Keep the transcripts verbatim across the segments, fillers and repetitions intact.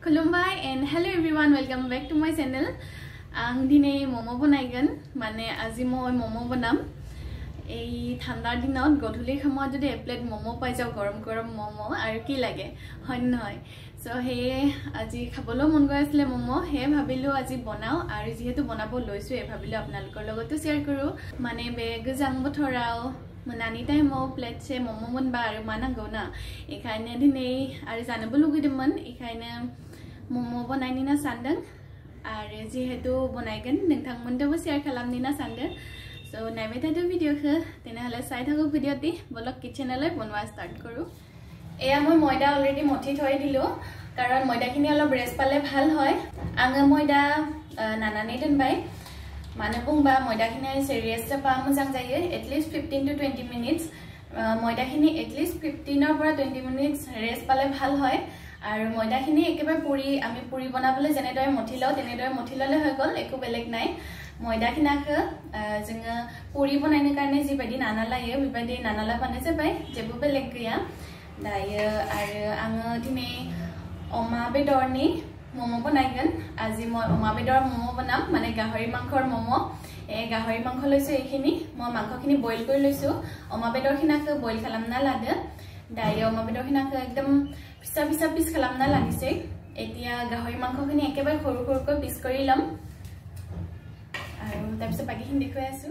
Khulumbai and hello everyone, welcome back to my channel. Ang dine momo banaigan mane aji moi momo banam ei thandar dinot godhuli khamot jodi a plate momo pai jao gorom gorom momo ar ki lage hon noy so he aji khabolo mon goi asle momo he bhabilu aji banao ar jehetu banabo loisu e bhabilu apnalokor logoto share koru mane be gujang bothorao manani time mo plate se momo mon ba ar manango na ekhaine dine ar janabo lugidimon ekhaine momo banaini na sandang ar jehetu banaigan nोंथांमोनदोबो share खालामनि ना सानदों so नायबाय थादो भिडिअखौ तेनहले साइ थागो भिडिअति बलक किचनले बनवा start करू एया মই ময়দা অলरेडी মথি থৈ দিলো কাৰণ ময়দাখিনি অলপ ৰেষ্ট পালে ভাল হয় আঙে ময়দা নানানি दोनबाय माने बुंबा मयदाखिनि सिरियास जाबा मोजां जायो at least fifteen to twenty minutes मयदाखिनि at least fifteen or twenty minutes rest पाले ভাল হয় আৰু ময়দাখিনি একেবাৰে পুৰি আমি পুৰি বনাবলৈ যেনেদৰে মথি লও তেনেদৰে মথি ললে হৈ গল একো বেলেগ নাই ময়দাখিনাখো जोङो পুৰি বনাইनो কাৰণে जिबायदि नाना लायो बेबायदि नाना लाबानो जाबाय जेबो बेलेग गैया दायो आरो आङो दिनै अमा बेदरनि मोमो बनायगोन আজি মই অমা বেদৰ মোমো বনাম মানে গাহৰি মাংসৰ মোমো এই গাহৰি মাংস লৈছো এইখিনি মই মাংসখিনি বইল কৰি লৈছো অমা বেদৰখিনাখো বইল খালামনা লাদে দাयो অমা বেদৰখিনাখো একদম পিছা পিছা পিছ খালামনা লাগিছে এতিয়া গাহৰি মাংসখিনি একেবাৰে সৰু সৰুকৈ পিছ কৰি লম আৰু তাৰপিছত বাকিখিনি দেখুৱাই আছো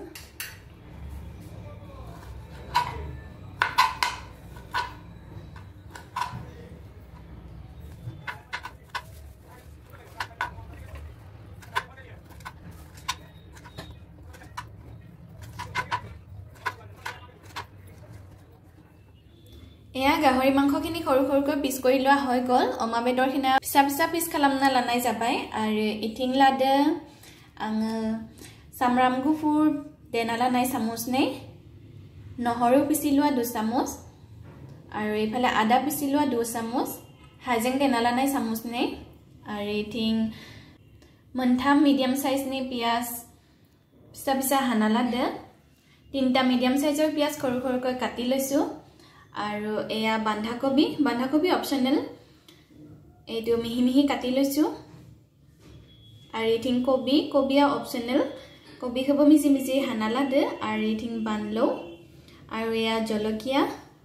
এয়া গাহৰি মাংসখিনি সৰু সৰুকৈ পিছ কৰি লোৱা হৈ গল অমা বেদৰখিনা পিছা পিছা পিছ খালামনা লানাই যাবাই আৰু ইথিং লাদে আং সামৰাম গুফুৰ দেনালা নাই চামুচ nei নহৰু পিছি লোৱা দুই চামুচ আৰু ইফালে আদা পিছি লোৱা দুই চামুচ হাজেং দেনালা নাই চামুচ nei আৰু ইথিং মন্থাম মিডিয়াম সাইজ নি পিয়াজ পিছা পিছা হানালা দে তিনটা মিডিয়াম সাইজৰ পিয়াজ সৰু সৰুকৈ কাটি লৈছো আৰু এয়া বান্ধাকবি বান্ধাকবি অপশনাল এইটো মিহি মিহি কাটি লৈছো আৰু ইথিং কবি কবিয়া অপশনাল কবি খব মিজি মিজি হানালা দে আৰু ইথিং বানলো আৰু এয়া জলকিয়া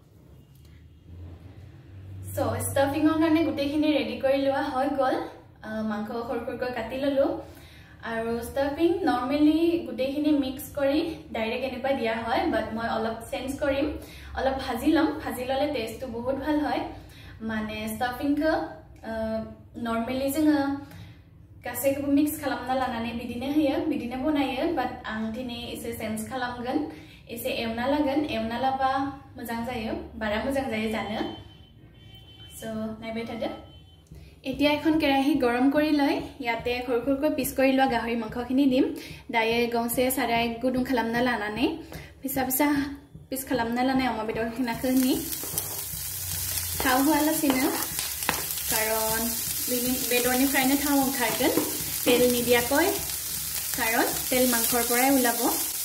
সো ষ্টাফিংৰ কাৰণে গুটেখিনি ৰেডি কৰি লোৱা হৈ গল মাংস সৰু সৰুকৈ কাটি ললো আৰু ষ্টাফিং নৰমালি গুটেখিনি মিক্স কৰি ডাইৰেক্ট এনেকৈ দিয়া হয় বাট মই অলপ চেঞ্জ কৰিম অলপ ভাজি লম ভাজি ললে টেষ্টটো বহুত ভাল হয় মানে ষ্টাফিংखौ नर्मली जोङो गासैखौबो मिक्स खालामना लानानै बिदिनो होयो बिदिनो बनायो बाट आं दिनै एसे चेन्ज खालामगोन एसे एवना लागोन एवना लाबा मोजां जायो बारा मोजां जायो जानो सो नायबाय थादो এতিয়া এখন কেৰাহী গৰম কৰি লৈ ইয়াতে খৰ খৰকৈ পিছ কৰি লোৱা গাহৰি মাংসখিনি দিম দায়ে গংসে সাৰাই গুদুং খালামনা লানানে পিছা পিছা পিছ খালামনা লানাই অমা বেদৰখিনাখনি थाव होआलासिनो कारण बेदरनि फ्रायनो थाव ओंखारगोन तेल निदियाকৈ कारण तेल मांखर पराय उलाब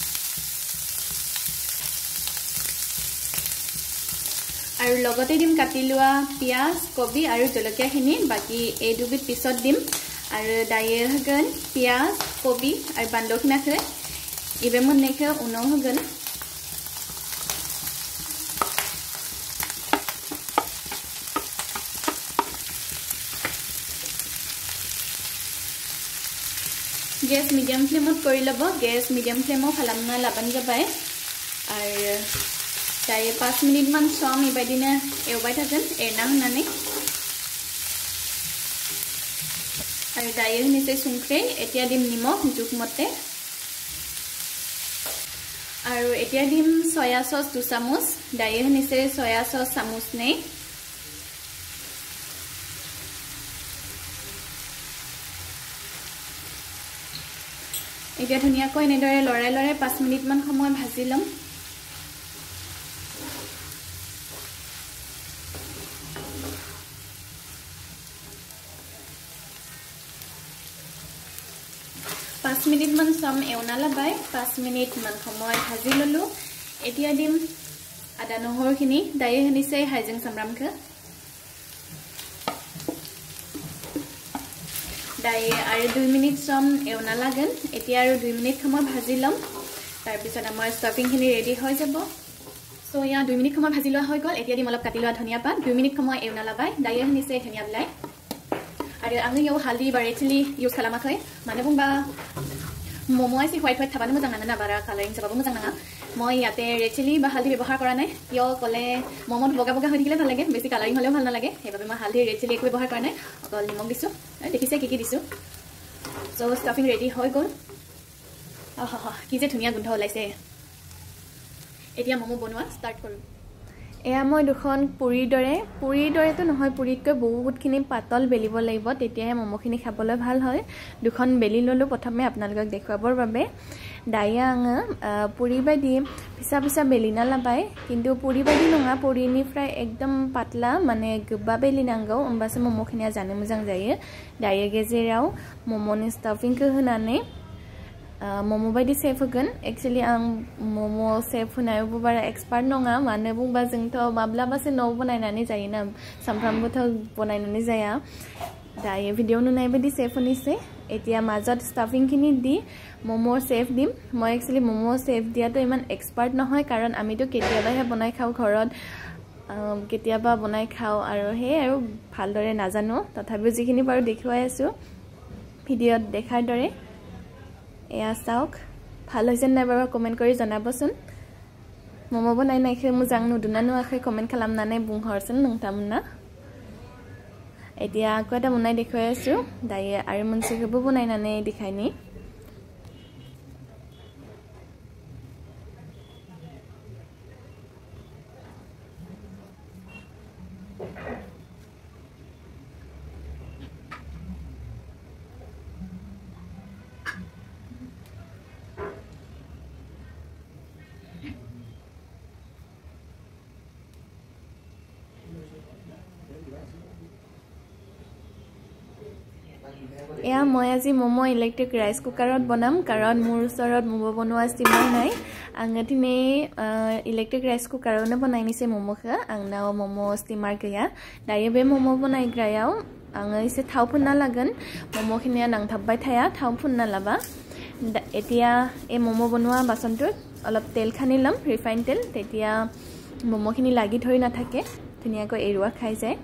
আৰু লগতে দিম কাটি লোৱা পিয়াজ কবি আৰু জলকীয়াখিনি বাকি এই দুবিধ পিছত দিম আৰু দায়ে হগন পিয়াজ কবি আৰু বান্দৰখিনাখে ইবে মনেখে উনাও হগন गैस मीडियम फ्लेमत কৰি লব गैस मीडियम फ्लेमो খালামনা লাবান যাবাই আৰু তাই পাঁচ মিনিট মান সম ইবাদিনা এওবাই থাকেন এনা হনানে আৰু দায়ে নিচে সুংখ্ৰে এতিয়া দিম নিমখ জুকমতে আৰু এতিয়া দিম সয়া সস দুই চামুচ দায়ে নিচে সয়া সস চামুচ nei এতিয়া ধুনিয়াকৈ নেদৰে লৰাই লৰাই পাঁচ মিনিট মান সময় ভাজি লম পাঁচ মিনিট মান সম এওনা লাবাই পাঁচ মিনিট মান সময় ভাজি ললো এতিয়া দিম আদা নহৰুখিনি দায়ে হনিছে হাইজেং সামৰামখা দাই আৰু দুই মিনিট সম এওনা লাগেন এতিয়া আৰু দুই মিনিট সময় ভাজি লম তাৰ পিছত আমাৰ ষ্টাফিং খিনি ৰেডি হৈ যাব সো ইয়া দুই মিনিট সময় ভাজি লোৱা হৈ গল এতিয়া দিম অলপ কাটি লোৱা ধনিয়া পাত দুই মিনিট সময় এওনা লাবাই দাইয়ে হনিছে ধনিয়া বিলাই আৰু আমি ইও হালদি বা ৰেড চিলি ইউজ খালামা হয় মানে বুংবা মোমো আইছি হোৱাইট হোৱাইট থাবানো মজাং না বাৰা কালাৰিং চাবাবো মজাং না মই ইয়াতে ৰেড চিলি বা হালদি ব্যৱহাৰ কৰা নাই কিয় কলে মোমোত বগা বগা হৈ থাকিলে ভাল লাগে বেছি কালাৰিং হলেও ভাল নালাগে সেইবাবে মই হালদি ৰেড চিলি একো ব্যৱহাৰ কৰা নাই অকল নিমখ দিছো দেখিছে কি কি দিছো সো ষ্টাফিং ৰেডি হৈ গল আহা কি যে ধুনীয়া গোন্ধ ওলাইছে এতিয়া মোমো বনোৱা ষ্টাৰ্ট কৰো এয়া মই দুখন পুৰীৰ দৰে পুৰীৰ দৰেটো নহয় পুৰীতকৈ বহুতখিনি পাতল বেলিব লাগিব তেতিয়াহে মোমোখিনি খাবলৈ ভাল হয় দুখন বেলি ললো প্ৰথমে আপোনালোকক দেখুৱাবৰ বাবে দাইয়াং পুৰী বাদি পিছা পিছা বেলিনা লাবাই কিন্তু পুৰী বাদি নঙা পুৰীনি ফ্ৰাই একদম পাতলা মানে গোবা বেলি নাंगौ होमबासो मोमोखिनिया जानो मोजां जायो दायो गेजेराव मोमोनि स्टाफिंखौ होनानै मोमो बायदि सेफ होगोन एक्चुअली आं मोमो सेफ होनायावबो बारा एक्सपार्ट नङा मानो बुंबा जोंथ' माब्लाबासो न'आव बनायनानै जायोना सामफ्रामबोथ' बनायनानै जाया दायो भिडिअ नुनाय बायदि सेफ होनिसे এতিয়া মাজত স্টাফিং খিনি দি মোমো সেফ দিম মই एक्चुअली মোমো সেফ দিয়াটো ইমান এক্সপার্ট নহয় কাৰণ আমিতো কেতিয়াবাহে বনাই খাও ঘৰত কেতিয়াবা বনাই খাও আৰু হে আৰু ভালদৰে নাজানো তথাপিও যিখিনি পাৰো দেখুৱাই আছো ভিডিঅত দেখাৰ দৰে এয়া চাওক ভাল হৈছে নাই বাৰু কমেন্ট কৰি জনাবচোন মোমো বনাই নাইখে मोजां नुदुना नुवाखै कमेन्ट खालामनानै बुंहरसन नोंथांमोना এতিয়া আকৌ এটা বনাই দেখুৱাই আছো দাইয়ে আৰু मोनसेखौबो बनायनानै देखायनि এয়া মই আজি মোমো ইলেক্ট্ৰিক ৰাইস কুকাৰত বনাম কাৰণ মোৰ ওচৰত মোমো বনোৱা ষ্টিমাৰ নাই আংগতিনে ইলেক্ট্ৰিক ৰাইস কুকাৰনে বনাই নিছে মোমোखौ आंनाव मोमो ষ্টিমাर गैया दायो बे मोमो बनायग्रायाव आङो एसे थाव फुनना लागोन मोमोखिनिया नांथाबबाय थाया थाव फुनना लाबा এতিয়া এই মোমো বনোৱা বাসনটোত অলপ তেল খানি লম ৰিফাইন তেল তেতিয়া মোমোখিনি লাগি ধৰি নাথাকে ধুনীয়াকৈ এৰুৱা খাই যায়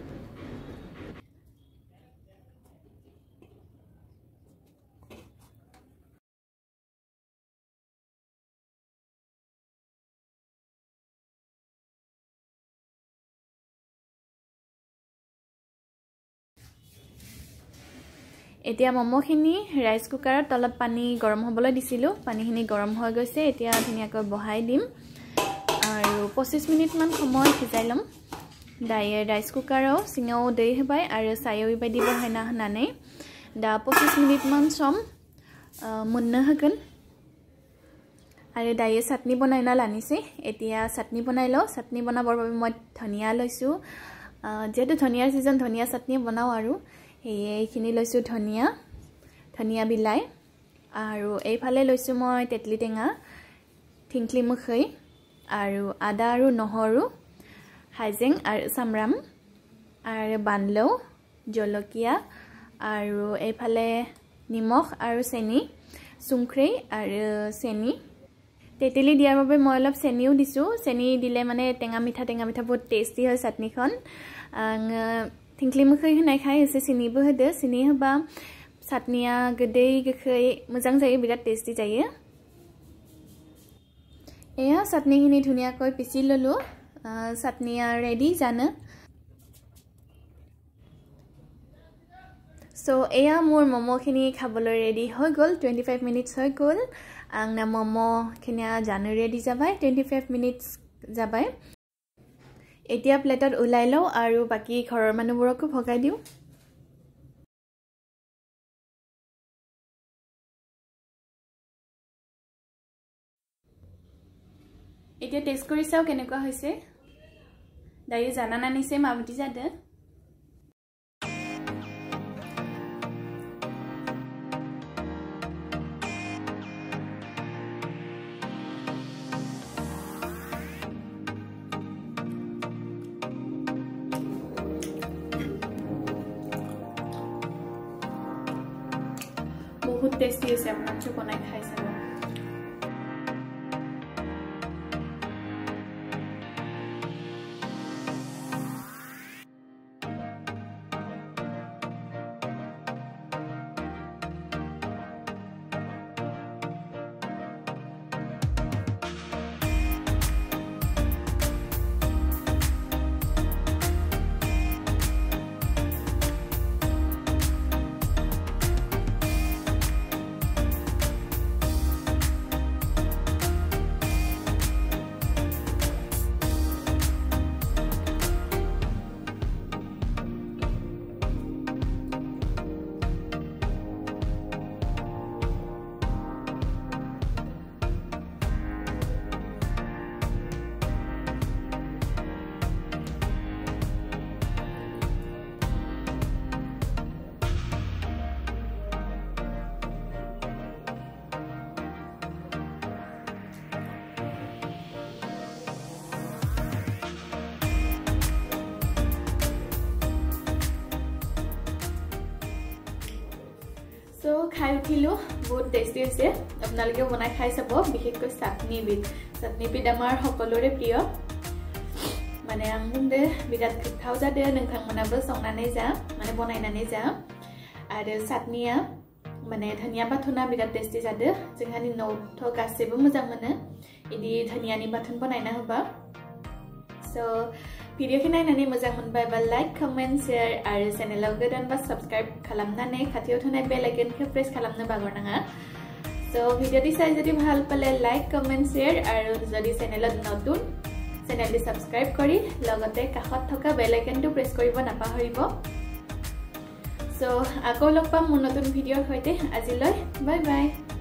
এতিয়া মোমোখিনি ৰাইস কুকাৰত অলপ পানী গৰম হ'বলৈ দিছিলো পানীখিনি গৰম হৈ গৈছে এতিয়া ধুনীয়াকৈ বহাই দিম আৰু পঁচিছ মিনিট মান সময় সিজাই লম দাইয়ে ৰাইস কুকাৰৰ সিঙাও দেই হবাই আৰু সায়ই বাদি বহাইনা হনানে দা পঁচিছ মিনিট মান সম মুন্ন হগন আৰু দাইয়ে চাটনি বনাইনা লানিছে এতিয়া চাটনি বনাই ল চাটনি বনাবৰ বাবে মই ধনিয়া লৈছো যেটো ধনিয়াৰ সিজন ধনিয়া চাটনি বনাও আৰু এইখিনি লৈছো ধনিয়া ধনিয়া বিলাই আৰু এইফালে লৈছো মই তেতলি টেঙা থিংকলি মুখৈ আৰু আদা আৰু নহৰু হাইজেং আৰু সামৰাম আৰু বানলৌ জলকীয়া আৰু এইফালে নিমখ আৰু চেনি সুংখ্ৰী আৰু চেনি তেতেলি দিয়াৰ বাবে মই অলপ চেনিও দিছো চেনি দিলে মানে টেঙা মিঠা টেঙা মিঠা বহুত টেস্টি হয় চাটনিখন थिंख्लि मुखै होनाय खाय एसे सिनिबो होदो सिनि होबा चाटनिया गोदै गोखै मोजां जायो बिराद टेस्टी जायो एया चाटनिखिनि धुनियाকৈ पिसि ललो चाटनिया रेडी जानो सो एया मोर मोमोखिनि खाবলৈ रेडी হৈ গল twenty-five मिनिट्स হৈ গল आंना मोमो खिनिया जानो रेडी जाबाय twenty-five मिनिट्स जाबाय এতিয়া প্লেটত উলাই লও আৰু বাকি ঘৰৰ মানুহবোৰকো ভগাই দিও এতিয়া টেস্ট কৰি চাও কেনেকুৱা হৈছে দাই জানা না নিছে মাবতি যাদে বহুত টেষ্টি আছে আপোনালোকে বনাই খাই চাব So খাই উঠিলো বহুত টেষ্টি হৈছে আপোনালোকে বনাই খাই চাব বিশেষকৈ চাটনি বিট চাটনি বিট আমাৰ সকলোৰে প্ৰিয় মানে আংগুন্দে বিৰাট খাও যাতে नोंथांमोनाबो संनानै जा माने बनायनानै जा आरो चाटनिया माने धनिया बाथोना बिराट टेस्टी जादो जोंहानि न'थ गासैबो मोजां मोनो इदि धनियानि बाथोन बनायना होबा सो भिडियो खौ नायनानै मोजां मोनबाय बा लाइक कमेन्ट शेयार आरो चेनेलाव गोदान बा सब्सक्राइब खालामनानै खाथियाव थानाय बेल आइकनखौ प्रेस खालामनो बागरनाङा सो भिडियो दि चाइ जदि ভাল পালে लाइक कमेन्ट शेयार आरो जदि चेनेলত नতুন चेनेलটি सब्सक्राइब কৰি লগতে কাষত থকা বেল আইকনটো প্ৰেছ কৰিব নাপাহৰিব সো আকৌ লগ পাম নতুন ভিডিওৰ সৈতে আজিলৈ বাই বাই